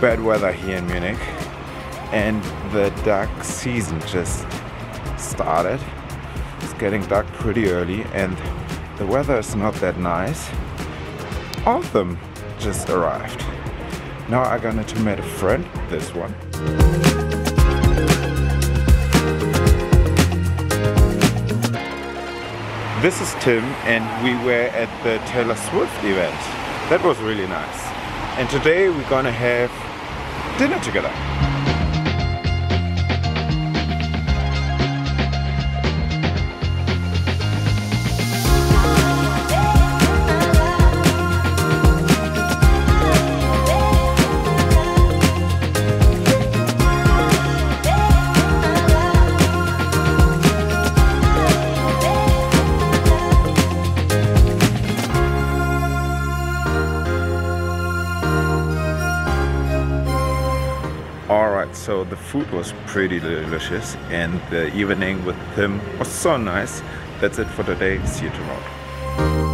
bad weather here in Munich, and the duck season just started. It's getting dark pretty early and the weather is not that nice. All of them just arrived. Now I'm gonna meet a friend, this one. This is Tim and we were at the Taylor Swift event. That was really nice. And today we're gonna have dinner together. Alright, so the food was pretty delicious and the evening with Tim was so nice. That's it for today. See you tomorrow.